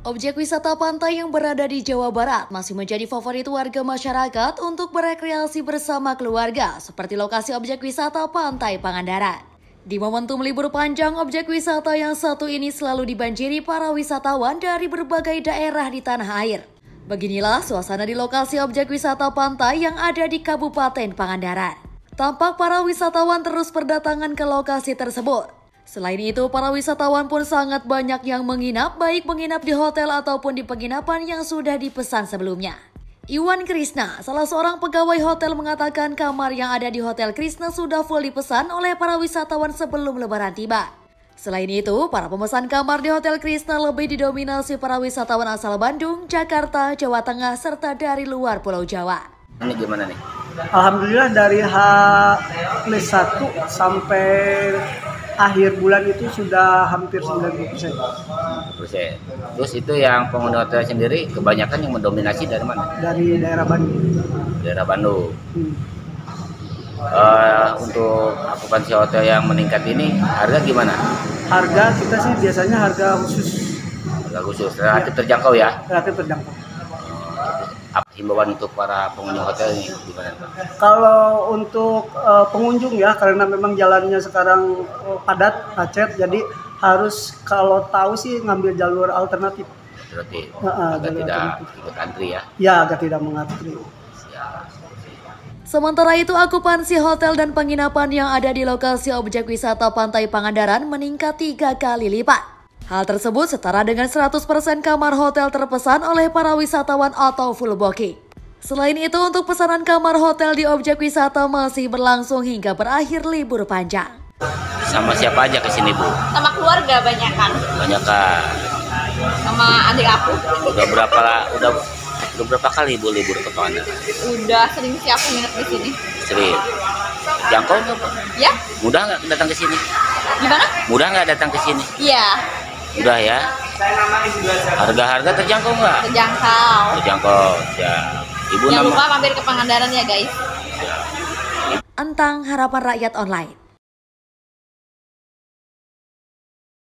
Objek wisata pantai yang berada di Jawa Barat masih menjadi favorit warga masyarakat untuk berekreasi bersama keluarga, seperti lokasi objek wisata Pantai Pangandaran. Di momentum libur panjang, objek wisata yang satu ini selalu dibanjiri para wisatawan dari berbagai daerah di tanah air. Beginilah suasana di lokasi objek wisata pantai yang ada di Kabupaten Pangandaran. Tampak para wisatawan terus berdatangan ke lokasi tersebut. Selain itu, para wisatawan pun sangat banyak yang menginap, baik menginap di hotel ataupun di penginapan yang sudah dipesan sebelumnya. Iwan Krisna, salah seorang pegawai hotel, mengatakan kamar yang ada di Hotel Krisna sudah full dipesan oleh para wisatawan sebelum Lebaran tiba. Selain itu, para pemesan kamar di Hotel Krisna lebih didominasi para wisatawan asal Bandung, Jakarta, Jawa Tengah, serta dari luar Pulau Jawa. Ini gimana nih? Alhamdulillah dari H+1 sampai akhir bulan itu sudah hampir 90%. Terus itu yang penghuni hotel sendiri kebanyakan yang mendominasi dari mana? Dari daerah Bandung. Daerah Bandung. Untuk okupansi hotel yang meningkat ini harga gimana? Harga kita sih biasanya harga khusus. Harga khusus, relatif terjangkau ya? Relatif terjangkau. Himbauan untuk para pengunjung hotel ini gimana Pak? Kalau untuk pengunjung ya, karena memang jalannya sekarang padat, macet, jadi harus kalau tahu sih ngambil jalur alternatif. Berarti agar tidak ikut antri ya? Ya, agar tidak mengantri. Sementara itu, akupansi hotel dan penginapan yang ada di lokasi objek wisata Pantai Pangandaran meningkat 3 kali lipat. Hal tersebut setara dengan 100% kamar hotel terpesan oleh para wisatawan atau full booking. Selain itu, untuk pesanan kamar hotel di objek wisata masih berlangsung hingga berakhir libur panjang. Sama siapa aja ke sini, Bu? Sama keluarga banyakan. Banyakan. Sama adik aku. Udah berapa kali Bu libur ke Pangandaran? Udah sering sih aku nginep di sini. Sering. Jangkau nggak, Pak? Ya? Mudah nggak datang ke sini? Gimana? Mudah nggak datang ke sini? Iya. Udah ya. Harga-harga terjangkau nggak? Terjangkau. Terjangkau. Ya. Ibu Jangan nama. lupa mampir ke Pangandaran ya guys. Antang Harapan Rakyat Online.